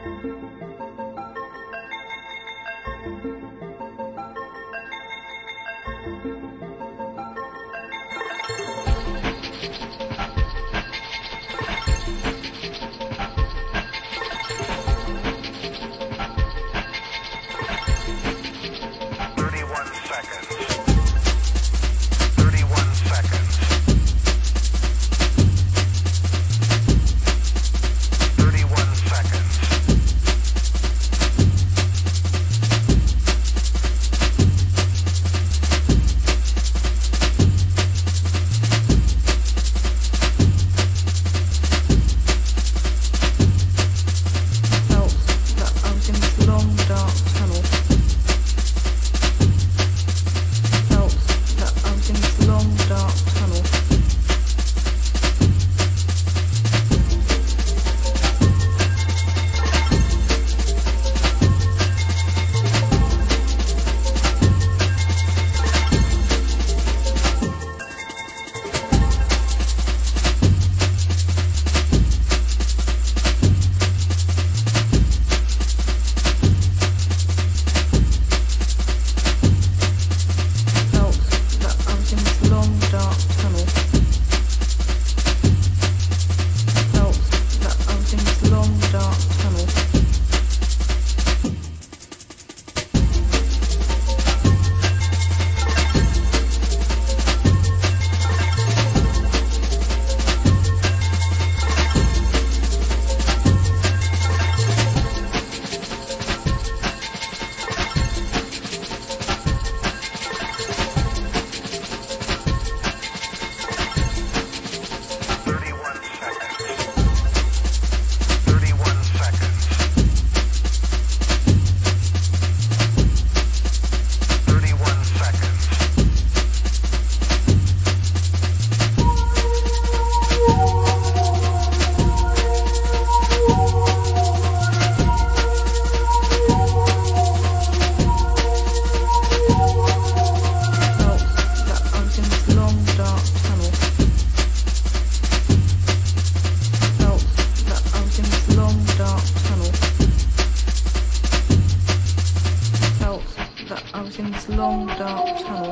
in this long dark tunnel.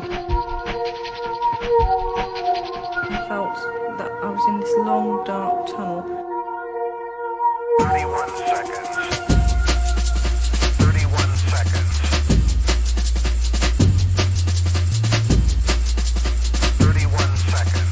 I felt that I was in this long dark tunnel. 31 seconds. 31 seconds. 31 seconds.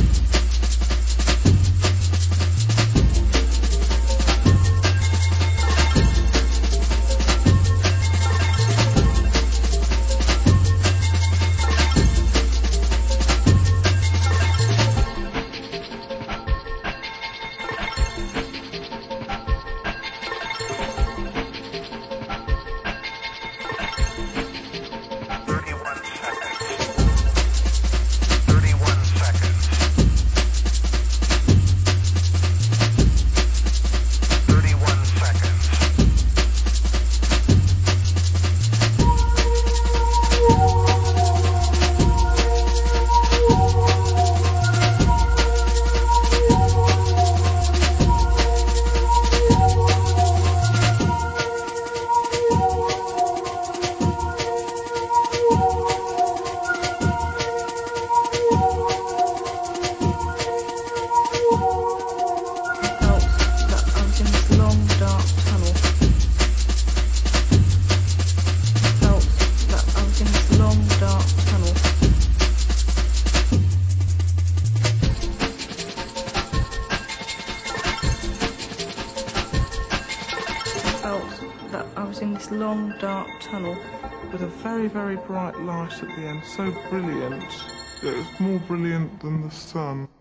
That I was in this long dark tunnel with a very, very bright light at the end, so brilliant. It was more brilliant than the sun.